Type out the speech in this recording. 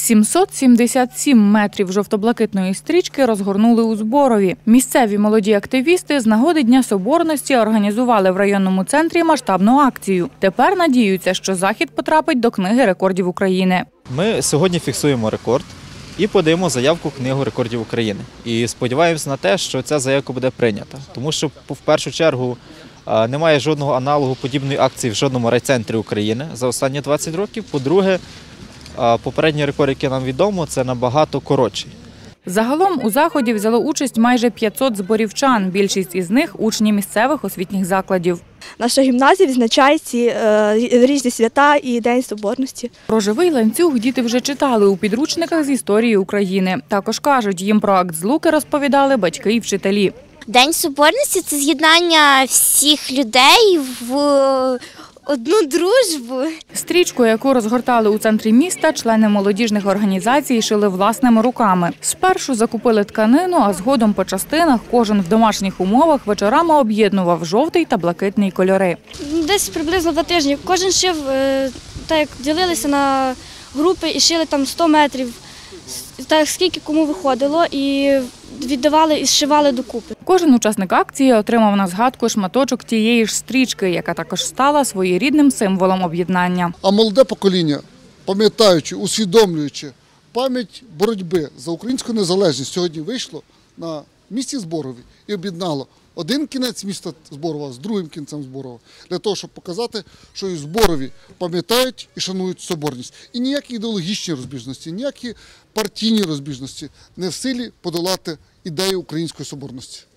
777 метрів жовто-блакитної стрічки розгорнули у Зборові. Місцеві молоді активісти з нагоди Дня Соборності організували в районному центрі масштабну акцію. Тепер надіються, що захід потрапить до Книги рекордів України. Ми сьогодні фіксуємо рекорд і подаємо заявку в Книгу рекордів України. І сподіваємося на те, що ця заявка буде прийнята. Тому що, в першу чергу, немає жодного аналогу подібної акції в жодному райцентрі України за останні 20 років. По-друге, попередній рекорд, який нам відомо, це набагато коротший. Загалом у заході взяло участь майже 500 зборівчан. Більшість із них – учні місцевих освітніх закладів. Наша гімназія відзначає ці різні свята і День Соборності. Про живий ланцюг діти вже читали у підручниках з історії України. Також кажуть, їм про акт Злуки розповідали батьки і вчителі. День Соборності – це з'єднання всіх людей в одну дружбу. Стрічку, яку розгортали у центрі міста, члени молодіжних організацій шили власними руками. Спершу закупили тканину, а згодом по частинах кожен в домашніх умовах вечорами об'єднував жовтий та блакитний кольори. Десь приблизно 2 тижні. Кожен шив, так як ділилися на групи і шили там 100 метрів, так скільки кому виходило, і віддавали і зшивали докупи. Кожен учасник акції отримав на згадку шматочок тієї ж стрічки, яка також стала своєрідним символом об'єднання. А молоде покоління, пам'ятаючи, усвідомлюючи пам'ять боротьби за українську незалежність, сьогодні вийшло на місті Зборові і об'єднало один кінець міста Зборова з другим кінцем Зборова, для того, щоб показати, що і в Зборові пам'ятають і шанують соборність. І ніякі ідеологічні розбіжності, ніякі партійні розбіжності не в силі подолати ідею української соборності.